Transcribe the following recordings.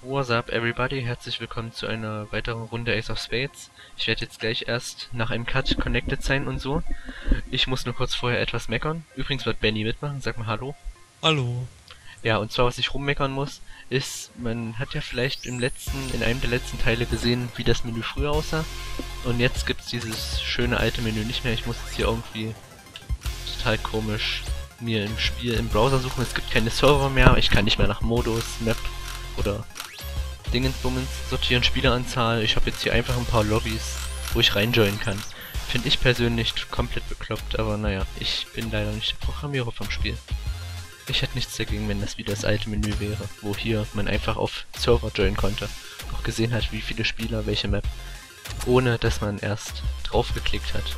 What's up everybody, herzlich willkommen zu einer weiteren Runde Ace of Spades. Ich werde jetzt gleich erst nach einem Cut connected sein und so. Ich muss nur kurz vorher etwas meckern. Übrigens wird Benny mitmachen, sag mal hallo. Hallo. Ja, und zwar was ich rummeckern muss, ist, man hat ja vielleicht in einem der letzten Teile gesehen, wie das Menü früher aussah. Und jetzt gibt's dieses schöne alte Menü nicht mehr. Ich muss jetzt hier irgendwie total komisch mir im Spiel im Browser suchen. Es gibt keine Server mehr, ich kann nicht mehr nach Modus, Map oder Dingensbummens sortieren, Spieleranzahl. Ich habe jetzt hier einfach ein paar Lobbys, wo ich reinjoinen kann. Finde ich persönlich komplett bekloppt, aber naja, ich bin leider nicht der Programmierer vom Spiel. Ich hätte nichts dagegen, wenn das wieder das alte Menü wäre, wo hier man einfach auf Server joinen konnte. Auch gesehen hat, wie viele Spieler, welche Map, ohne dass man erst draufgeklickt hat.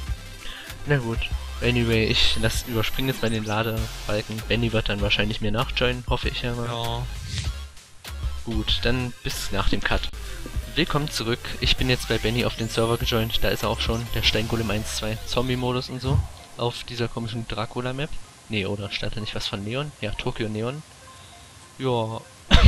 Na gut, anyway, ich überspringe jetzt mal den Ladebalken. Benny wird dann wahrscheinlich mir nachjoinen, hoffe ich ja mal. Ja. Gut, dann bis nach dem Cut. Willkommen zurück. Ich bin jetzt bei Benny auf den Server gejoint. Da ist er auch schon. Der Steingolem 1.2 Zombie-Modus und so. Auf dieser komischen Dracula-Map. Nee, oder stand da nicht was von Neon? Ja, Tokyo Neon. Ja.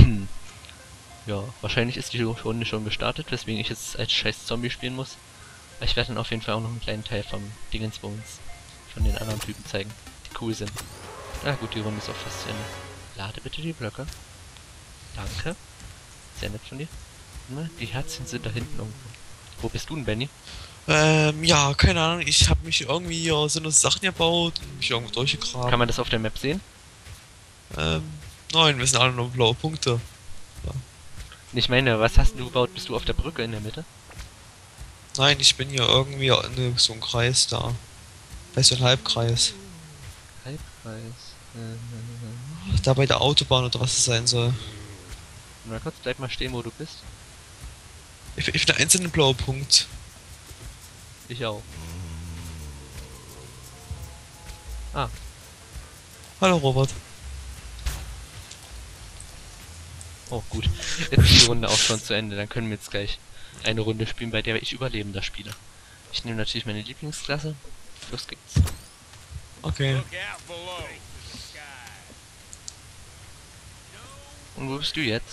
Ja, wahrscheinlich ist die Runde schon gestartet, weswegen ich jetzt als scheiß Zombie spielen muss. Ich werde dann auf jeden Fall auch noch einen kleinen Teil vom Dingensbums von den anderen Typen zeigen, die cool sind. Na gut, die Runde ist auch fast zu Ende. Lade bitte die Blöcke. Danke. Sehr nett von dir. Na, die Herzchen sind da hinten irgendwo. Wo bist du denn, Benny? Ja, keine Ahnung, ich habe mich irgendwie hier so eine Sachen gebaut und mich irgendwo durchgegraben. Kann man das auf der Map sehen? Nein, wir sind alle nur blaue Punkte. Ich meine, was hast du gebaut? Bist du auf der Brücke in der Mitte? Nein, ich bin hier irgendwie in so einem Kreis da. Weißt du, ein Halbkreis. Halbkreis. Da bei der Autobahn oder was es sein soll. Mal kurz, bleib mal stehen, wo du bist. Ich bin der einzelne blaue Punkt. Ich auch. Ah, Hallo Robert. oh gut. Jetzt ist die Runde auch schon zu Ende. Dann können wir jetzt gleich eine Runde spielen, bei der ich Überlebender spiele. Ich nehme natürlich meine Lieblingsklasse. Los geht's. Okay. Und wo bist du jetzt?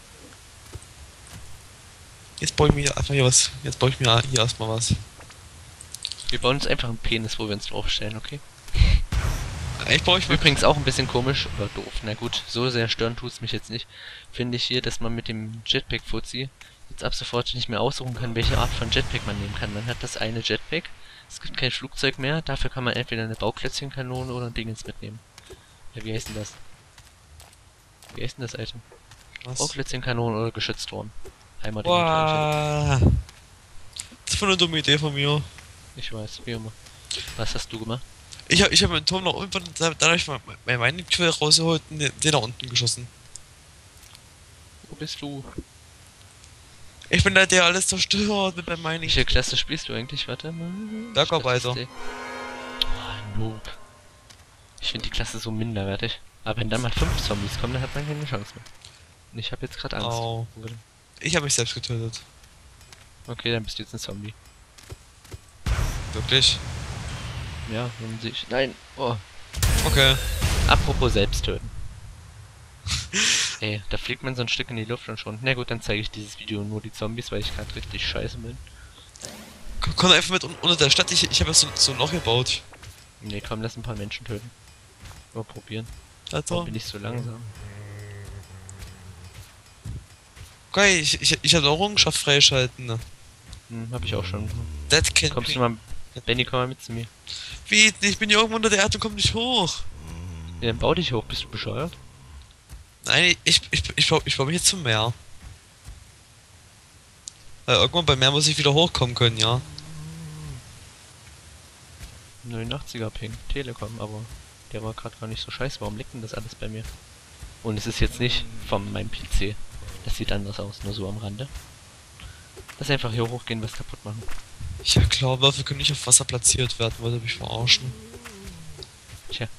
Jetzt baue ich mir einfach hier was. Jetzt baue ich mir hier erstmal was. Wir bauen uns einfach einen Penis, wo wir uns draufstellen, okay? Ich baue ich mir. Übrigens auch ein bisschen komisch, oder doof, na gut, so sehr stören tut's mich jetzt nicht. Finde ich hier, dass man mit dem Jetpack-Fuzzi jetzt ab sofort nicht mehr aussuchen kann, welche Art von Jetpack man nehmen kann. Man hat das eine Jetpack, es gibt kein Flugzeug mehr, dafür kann man entweder eine Bauklötzchenkanone oder ein Dingens mitnehmen. Ja, wie heißt denn das? Wie heißt denn das Item? Was? Bauklötzchenkanone oder Geschützturm. Einmal den Wow. Das ist voll eine dumme Idee von mir. Ich weiß, wie immer. Was hast du gemacht? Ich hab den Turm noch irgendwann, da hab ich mein Mining-Quell rausgeholt und den nach unten geschossen. Wo bist du? Ich bin der alles zerstört mit meinem Mining. Welche Klasse spielst du eigentlich? Warte mal. Bergarbeiter. Oh, Noob. Ich finde die Klasse so minderwertig. Aber wenn dann mal 5 Zombies kommen, dann hat man keine Chance mehr. Und ich habe jetzt gerade Angst. Au. Wo denn? Ich habe mich selbst getötet. Okay, dann bist du jetzt ein Zombie. Wirklich? Ja, wenn sich. Nein! Oh. Okay. Apropos selbst töten. Ey, da fliegt man so ein Stück in die Luft und schon. Na gut, dann zeige ich dieses Video nur die Zombies, weil ich gerade richtig scheiße bin. Komm einfach mit unter der Stadt. Ich habe so ein Loch gebaut. Nee, komm, lass ein paar Menschen töten. Mal probieren. Warum Also. bin ich so langsam? Okay, ich habe Errungenschaft freischalten. Ne? Hab ich auch schon. That can Kommst be. du mal. Benny, komm mal mit zu mir. Wie? Ich bin hier irgendwo unter der Erde und komm nicht hoch. Ja, dann bau dich hoch, bist du bescheuert? Nein, ich baue mich jetzt zum Meer. Weil irgendwann beim Meer muss ich wieder hochkommen können, ja. 89er Ping, Telekom, aber der war gerade gar nicht so scheiße. Warum liegt denn das alles bei mir? Und es ist jetzt nicht von meinem PC. Das sieht anders aus, nur so am Rande. Lass einfach hier hochgehen, was kaputt machen. Ja klar, Würfel können nicht auf Wasser platziert werden, wollte mich verarschen. Tja.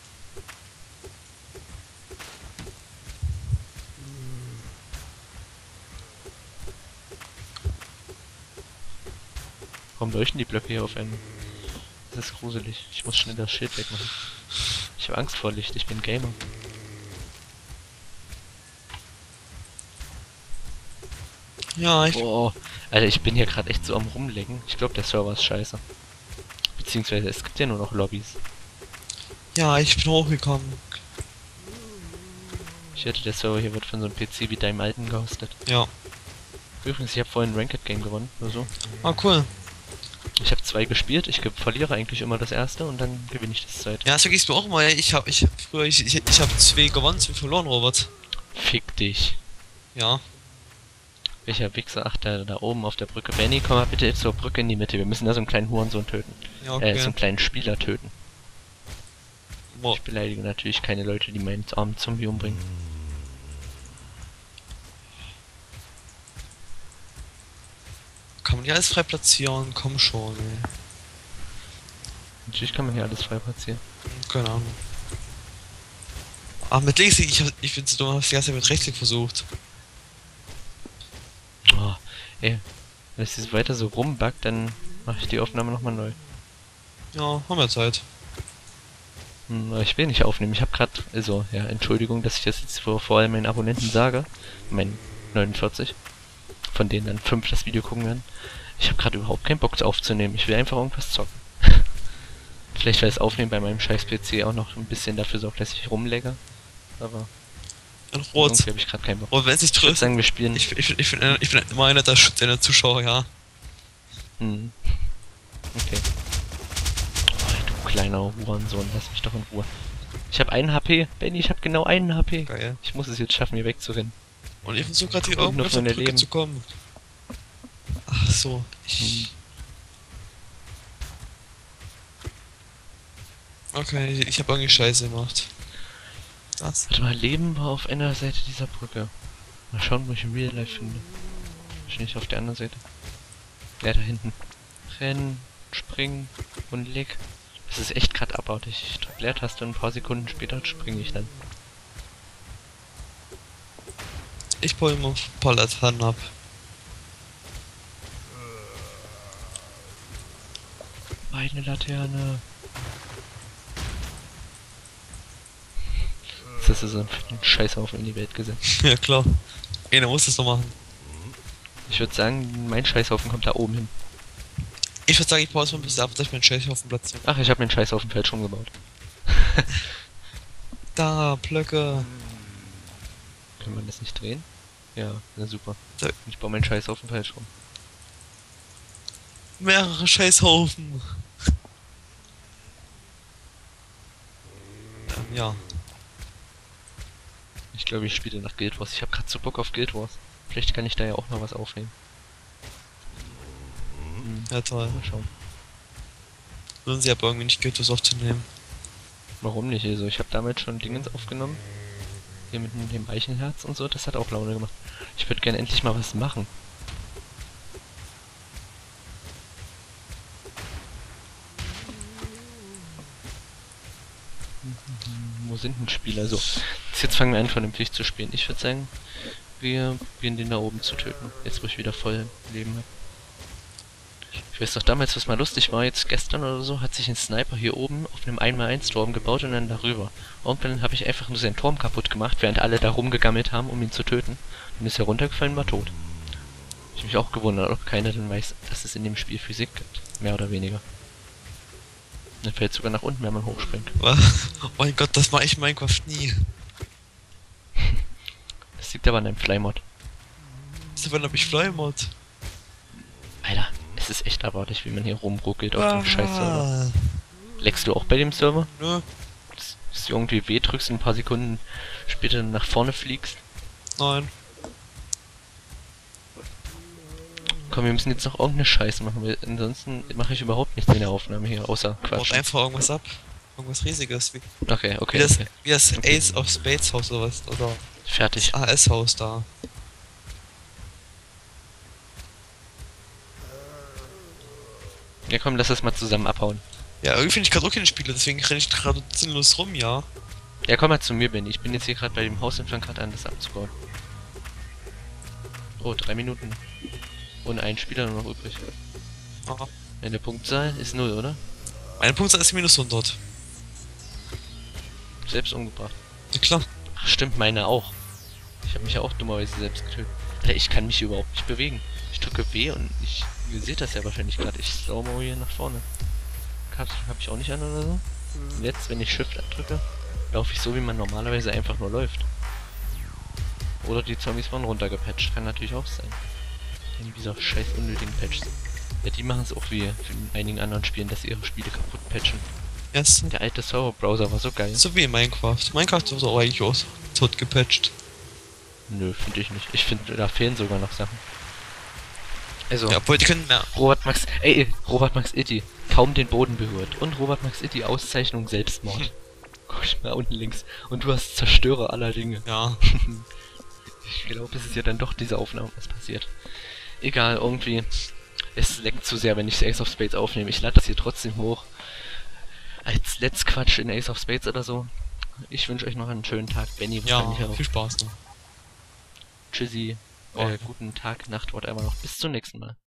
Warum leuchten die Blöcke hier auf einen? Das ist gruselig. Ich muss schnell das Schild wegmachen. Ich habe Angst vor Licht, ich bin Gamer. Ja, ich. Boah, Alter, ich bin hier gerade echt so am rumlecken. Ich glaube, der Server ist scheiße. Beziehungsweise es gibt ja nur noch Lobbys. Ja, ich bin hochgekommen. Ich hätte, der Server hier wird von so einem PC wie deinem alten gehostet. Ja. Übrigens, ich habe vorhin ein Ranked Game gewonnen, nur so. Ah, cool. Ich habe 2 gespielt, ich verliere eigentlich immer das erste und dann gewinne ich das zweite. Ja, so ging's mir auch mal. Ich hab 2 gewonnen, 2 verloren, Robert. Fick dich. Ja. Welcher Wichser? Ach, da oben auf der Brücke. Benny, komm mal bitte zur Brücke in die Mitte. Wir müssen da so einen kleinen Hurensohn töten. Ja, So okay. einen kleinen Spieler töten. Boah. Ich beleidige natürlich keine Leute, die meinen armen Zombie umbringen. Kann man die alles frei platzieren? Komm schon, ey. Natürlich kann man hier alles frei platzieren. Keine Ahnung. Ah, mit links, ich find's dumm, hab's die ganze Zeit mit rechtsklick versucht. Oh, ey. Wenn es jetzt weiter so rumbackt, dann mache ich die Aufnahme nochmal neu. Ja, haben wir Zeit. Aber ich will nicht aufnehmen. Ich habe gerade, also, ja, Entschuldigung, dass ich das jetzt vor allem meinen Abonnenten sage. Meinen 49. Von denen dann 5 das Video gucken werden. Ich habe gerade überhaupt keinen Bock aufzunehmen. Ich will einfach irgendwas zocken. Vielleicht weil das Aufnehmen bei meinem scheiß PC auch noch ein bisschen dafür sorgt, dass ich rumlegge. Aber In Rot. irgendwie habe ich gerade keinen Bock. Und wenn es sich Ich würde trifft, sagen, wir spielen. ich bin immer einer der Zuschauer, ja. Hm. Okay. Oh, du kleiner Hurensohn, lass mich doch in Ruhe. Ich habe 1 HP. Benny, ich habe genau 1 HP. Geil. Ich muss es jetzt schaffen, hier wegzurennen. Und ich versuche gerade hier Und irgendwo noch auf der meine Brücke Leben. zu kommen. Ach so, Okay, ich habe irgendwie Scheiße gemacht. Was? Warte mal, Leben war auf einer Seite dieser Brücke. Mal schauen, wo ich im Real Life finde. Wahrscheinlich auf der anderen Seite. Ja, da hinten. Rennen, springen und leg. Das ist echt gerade abartig. Ich drück Leertaste und ein paar Sekunden später springe ich dann. Ich baue immer ein paar Laternen ab. Meine Laterne. Das ist so ein Scheißhaufen in die Welt gesetzt. Ja klar. Einer muss das noch machen. Ich würde sagen, mein Scheißhaufen kommt da oben hin. Ich würde sagen, ich baue es mal ein bisschen ab, dass ich meinen Scheiß auf dem Platz habe. Ach, ich habe meinen Scheißhaufen falsch rumgebaut. Da, Blöcke. Kann man das nicht drehen? Ja, na super. Da. Ich baue meinen Scheißhaufen falsch rum. Mehrere Scheißhaufen. Ja. Ich glaube, ich spiele nach Guild Wars. Ich habe gerade so Bock auf Guild Wars. Vielleicht kann ich da ja auch mal was aufnehmen. Ja, toll. Mal schauen. Würden sie aber irgendwie nicht Guild Wars aufzunehmen. Warum nicht? Also, ich habe damals schon Dingens aufgenommen. Hier mit dem Eichenherz und so. Das hat auch Laune gemacht. Ich würde gerne endlich mal was machen. Wo sind denn Spieler? So, jetzt fangen wir an, vernünftig zu spielen. Ich würde sagen, wir probieren den da oben zu töten. Jetzt, wo ich wieder voll Leben habe. Ich weiß doch damals, was mal lustig war, jetzt gestern oder so, hat sich ein Sniper hier oben auf einem 1x1 Turm gebaut und dann darüber. Irgendwann habe ich einfach nur seinen Turm kaputt gemacht, während alle da rumgegammelt haben, um ihn zu töten. Und ist er runtergefallen, war tot. Ich mich auch gewundert, ob keiner dann weiß, dass es in dem Spiel Physik gibt. Mehr oder weniger. Dann fällt sogar nach unten, wenn man hochspringt. Oh mein Gott, das mache ich in Minecraft nie. Das liegt aber an einem Flymod. Davon habe ich Flymod. Alter, es ist echt abartig, wie man hier rumruckelt auf dem Scheiß-Server. Leckst du auch bei dem Server? Nö, Dass du irgendwie W drückst und ein paar Sekunden später nach vorne fliegst? nein. Komm, wir müssen jetzt noch irgendeine Scheiße machen, weil ansonsten mache ich überhaupt nichts in der Aufnahme hier, außer Baut Quatsch. einfach irgendwas ab. Irgendwas Riesiges. Wie Okay, okay, das, okay. wie das Ace of Spades Haus oder was? Oder Fertig. das AS Haus da. Ja komm, lass das mal zusammen abhauen. Ja, irgendwie finde ich gerade auch keine Spiele, deswegen renne ich gerade sinnlos rum, ja. Ja, komm mal zu mir, Benny. Ich bin jetzt hier gerade bei dem Haus und fang gerade an, das abzubauen. Oh, 3 Minuten. Und ein Spieler nur noch übrig. Aha. Meine Punktzahl ist 0, oder? Meine Punktzahl ist minus 100. Selbst umgebracht. Ja klar. Ach stimmt, meine auch. Ich habe mich ja auch dummerweise selbst getötet. Alter, ich kann mich überhaupt nicht bewegen. Ich drücke W und ihr seht das ja wahrscheinlich gerade. Ich slow-mo hier nach vorne. Karte habe ich auch nicht an oder so. Und jetzt, wenn ich Shift drücke, laufe ich so, wie man normalerweise einfach nur läuft. Oder die Zombies waren runtergepatcht. Kann natürlich auch sein. In dieser scheiß unnötigen Patches. Ja, die machen es auch wie in einigen anderen Spielen, dass sie ihre Spiele kaputt patchen. Yes. Der alte Server-Browser war so geil. So wie in Minecraft. Minecraft wird auch eigentlich auch tot gepatcht. Nö, finde ich nicht. Ich finde, da fehlen sogar noch Sachen. Also, Ja, obwohl die können mehr. Robert Max Itti, kaum den Boden berührt. Und Robert Max Itti, Auszeichnung Selbstmord. Guck mal unten links. Und du hast Zerstörer aller Dinge. Ja. Ich glaube, es ist ja dann doch diese Aufnahme, was passiert. Egal, irgendwie. Es leckt zu sehr, wenn ich Ace of Spades aufnehme. Ich lade das hier trotzdem hoch. Als Let's Quatsch in Ace of Spades oder so. Ich wünsche euch noch einen schönen Tag. Benny, Ja, wahrscheinlich auch. viel Spaß noch. Tschüssi. Okay. Guten Tag, Nacht, whatever noch. Bis zum nächsten Mal.